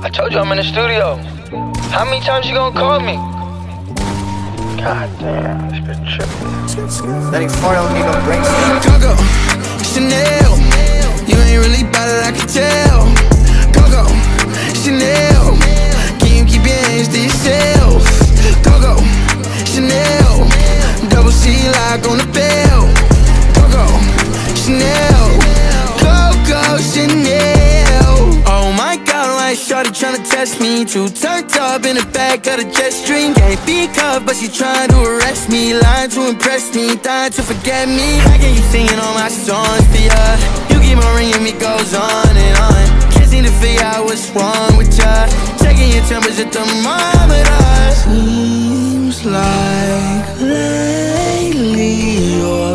I told you I'm in the studio. How many times you gonna call me? God damn, it's been tripping. Letting fart don't need no brakes. Coco, Chanel, you ain't really bout it, I can tell. Coco, Chanel, can you keep your hands to yourself? Coco, Chanel, double C lock on the bell. Coco, Chanel, Coco, Chanel. Oh my God, like shorty tryna test me. Too turned up in the back of the jet stream. Can't be cuffed, but she trying to arrest me. Lying to impress me, dying to forget me. How can you singing all my songs for ya? You keep on ringing me, goes on and on. Can't seem to figure out what's wrong with ya. Checking your temperature thermometer. Seems like lately you're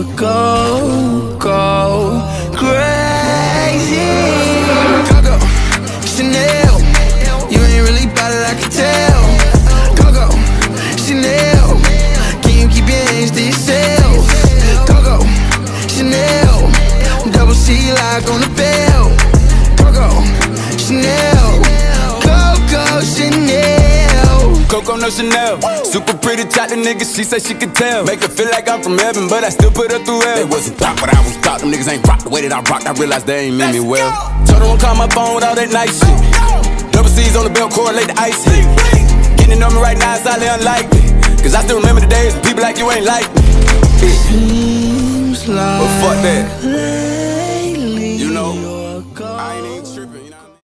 go crazy. Coco, Chanel, you ain't really bout it, I can tell. Coco, Chanel, can you keep your hands to yourself? Coco, Chanel, double C lock on the bell. Coco, Chanel, Coco, Chanel. Coco no Chanel, super pretty, talk to niggas, she said she could tell. Make her feel like I'm from heaven, but I still put her through hell. They wasn't thought, but I was thought. Them niggas ain't rock the way that I rocked. I realized they ain't mean me well. Told her don't call my phone with all that nice shit. Double C's on the belt, correlate the ice hit. Getting on me right now is highly unlikely, cause I still remember the days when people like you ain't like me. Seems like but fuck that.